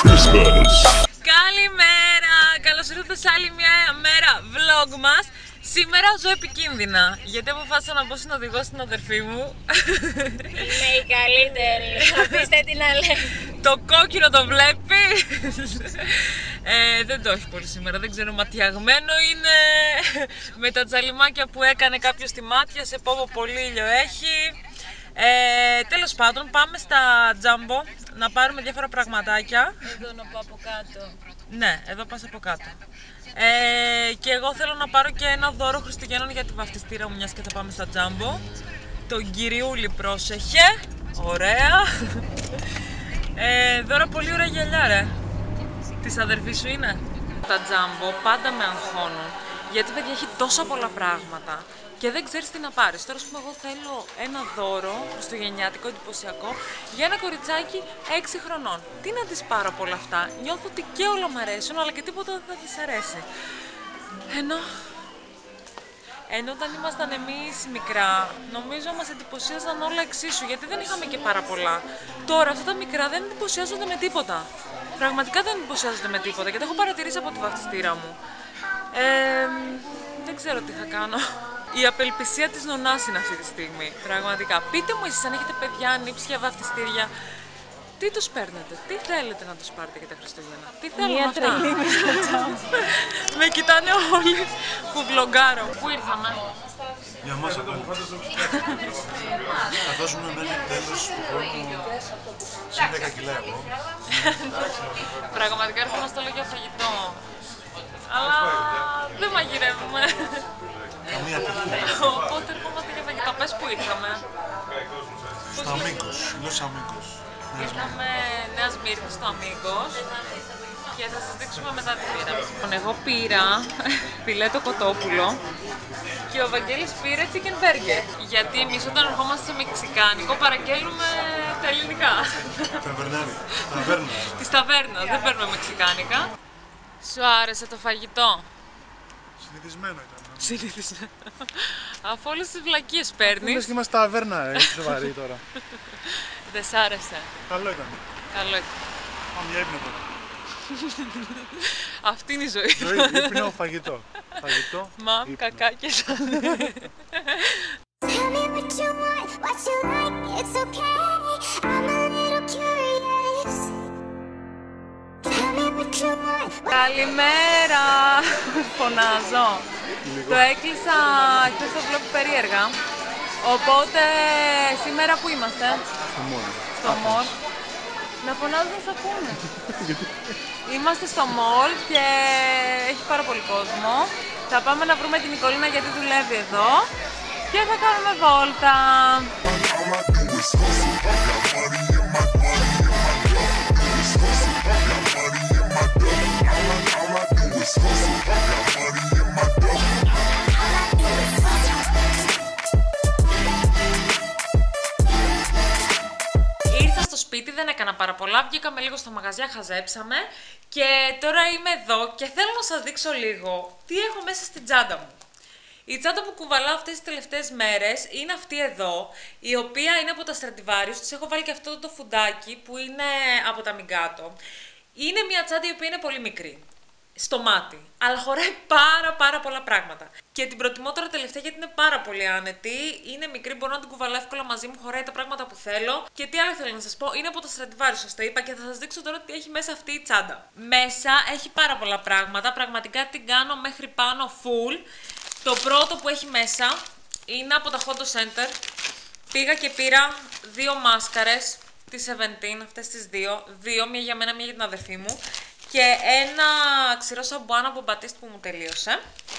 Καλημέρα! Καλώς ήρθατε σε άλλη μια μέρα vlog μας. Σήμερα ζω επικίνδυνα, γιατί αποφάσισα να μπω συνοδηγός στην αδερφή μου. Είμαι η καλύτερη, αφήστε την άλλη. Το κόκκινο το βλέπει. Δεν το έχει πολύ σήμερα, δεν ξέρω, ματιαγμένο είναι. Με τα τζαλιμάκια που έκανε κάποιος στη μάτια, σε πόπο πολύ ήλιο έχει. Τέλος πάντων, πάμε στα Jumbo να πάρουμε διάφορα πραγματάκια. Εδώ να πάω από κάτω. Ναι, εδώ πας από κάτω. Και εγώ θέλω να πάρω και ένα δώρο Χριστουγέννων για τη βαφτιστήρα μου, μιας και θα πάμε στα Jumbo. Τον κυριούλη, πρόσεχε. Ωραία. Δώρο πολύ ωραία γυαλιά, ρε. Της αδερφής σου είναι. Τα Jumbo πάντα με αγχώνουν, γιατί παιδιά έχει τόσα πολλά πράγματα και δεν ξέρεις τι να πάρεις. Τώρα, ας πούμε, εγώ θέλω ένα δώρο χριστουγεννιάτικο εντυπωσιακό για ένα κοριτσάκι 6 χρονών. Τι να της πάρω από όλα αυτά? Νιώθω ότι και όλα μου αρέσουν, αλλά και τίποτα δεν θα της αρέσει. Ενώ όταν ήμασταν εμείς μικρά, νομίζω μας εντυπωσίαζαν όλα εξίσου, γιατί δεν είχαμε και πάρα πολλά. Τώρα αυτά τα μικρά δεν εντυπωσιάζονται με τίποτα. Πραγματικά δεν εντυπωσιάζονται με τίποτα και το έχω παρατηρήσει από τη βαφτιστήρα μου. Δεν ξέρω τι θα κάνω. Η απελπισία της νονάς είναι αυτή τη στιγμή, πραγματικά. Πείτε μου εσείς αν έχετε παιδιά, νύψια, βαφτιστήρια. Τι τους παίρνετε, τι θέλετε να τους πάρετε για τα Χριστούγεννα, τι θέλουν Μια αυτά? τρελή Με κοιτάνε όλοι που βλογκάρω. Πού ήρθαμε? Για μας εδώ. Θα δώσουμε μέχρι τέλος του χρόνου συν 10 κιλά εγώ. Πραγματικά έρχομαστε όλο για φαγητό. Αλλά δεν μαγειρεύουμε. Καμία τύχη. Οπότε ερχόμαστε για φαγητό. Πες που ήρθαμε. Στο Αμίγκος, Λος Αμίγκος. Ήρθαμε Νέα Σμύρνη στο Αμίγκος και θα σας δείξουμε μετά τι πήρα. Λοιπόν, εγώ πήρα φιλέτο κοτόπουλο και ο Βαγγέλης πήρε chicken burger. Γιατί εμείς όταν ερχόμαστε σε μεξικάνικο παραγγέλνουμε τα ελληνικά. Ταβερνάρι. Ταβέρνα. Της ταβέρνας, δεν παίρνουμε μεξικάνικα. Σου άρεσε το φαγητό? Συνηθισμένο ήταν. Συνήθιζε. Αφού όλες τις βλακίες παίρνεις. Λες και είμαστε ταβέρνα, είσαι σοβαρή τώρα. Δεν σ' άρεσε? Καλό ήταν. Καλό ήταν. Πάμε για ύπνο τώρα. Αυτή είναι η ζωή. Ζωή, ύπνο, φαγητό. Φαγητό, Μαμ, ύπνο. κακά και σαν. Tell me what you want, what you like, it's okay. I'm a little curious. Tell me what you want. Καλημέρα! Φωνάζω. Το έκλεισα χθες το vlog περίεργα. Οπότε σήμερα που είμαστε? Στο μολ. Να φωνάζουν να σ' ακούνε. Είμαστε στο μολ και έχει πάρα πολύ κόσμο. Θα πάμε να βρούμε την Νικολίνα γιατί δουλεύει εδώ και θα κάνουμε βόλτα. Σπίτι, δεν έκανα πάρα πολλά, βγήκαμε λίγο στα μαγαζιά, χαζέψαμε και τώρα είμαι εδώ και θέλω να σας δείξω λίγο τι έχω μέσα στην τσάντα μου. Η τσάντα που κουβαλάω αυτές τις τελευταίες μέρες είναι αυτή εδώ, η οποία είναι από τα Stradivarius, της έχω βάλει και αυτό το φουντάκι που είναι από τα Μιγκάτο. Είναι μια τσάντα η οποία είναι πολύ μικρή στο μάτι, αλλά χωράει πάρα πολλά πράγματα. Και την προτιμώ τώρα τελευταία γιατί είναι πάρα πολύ άνετη, είναι μικρή, μπορώ να την κουβαλάω εύκολα μαζί μου, χωράει τα πράγματα που θέλω. Και τι άλλο θέλω να σας πω, είναι από τα Stradivarius, σας το είπα και θα σας δείξω τώρα τι έχει μέσα αυτή η τσάντα. Μέσα έχει πάρα πολλά πράγματα, πραγματικά την κάνω μέχρι πάνω full. Το πρώτο που έχει μέσα είναι από τα Hondo Center. Πήγα και πήρα 2 μάσκαρες, τις 17, αυτές τις δύο, μία για μένα, μία για την αδερφή μου. Και ένα ξηρό σαμπουάν από Batiste που μου τελείωσε.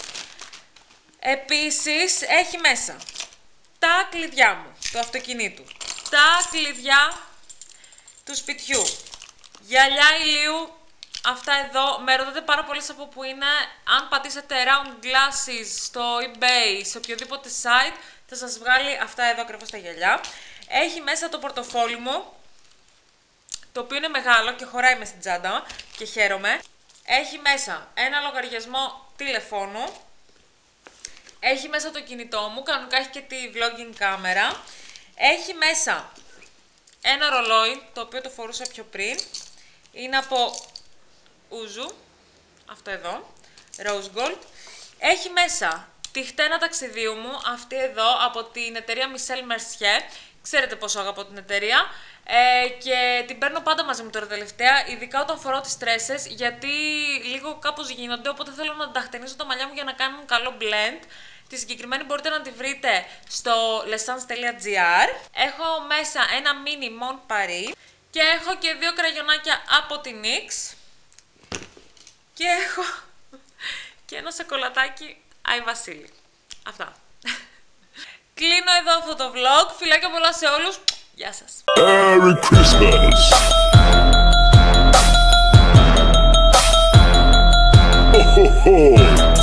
Επίσης έχει μέσα τα κλειδιά μου, του αυτοκινήτου, τα κλειδιά του σπιτιού, γυαλιά ηλίου, αυτά εδώ. Με ρωτάτε πάρα πολύ από που είναι. Αν πατήσετε round glasses στο eBay, σε οποιοδήποτε site, θα σας βγάλει αυτά εδώ ακριβώς τα γυαλιά. Έχει μέσα το πορτοφόλι μου, το οποίο είναι μεγάλο και χωράει μες στην τσάντα και χαίρομαι. Έχει μέσα ένα λογαριασμό τηλεφώνου. Έχει μέσα το κινητό μου, κανονικά έχει και τη vlogging κάμερα. Έχει μέσα ένα ρολόι, το οποίο το φορούσα πιο πριν. Είναι από ούζου, αυτό εδώ, rose gold. Έχει μέσα τη χτένα ταξιδίου μου, αυτή εδώ, από την εταιρεία Michel Mercier. Ξέρετε πόσο αγαπώ την εταιρεία. Και την παίρνω πάντα μαζί μου τώρα τελευταία, ειδικά όταν φοράω τις τρέσες, γιατί λίγο κάπως γίνονται, οπότε θέλω να τα χτενίσω τα μαλλιά μου για να κάνουν καλό blend. Τη συγκεκριμένη μπορείτε να τη βρείτε στο lesans.gr. Έχω μέσα ένα mini Mon Paris και έχω και 2 κραγιονάκια από την NYX και έχω και ένα σοκολατάκι Άι Βασίλη. Αυτά. Κλείνω εδώ αυτό το vlog. Φιλάκια πολλά σε όλους. Γεια σας. Merry Christmas. Ho, ho, ho.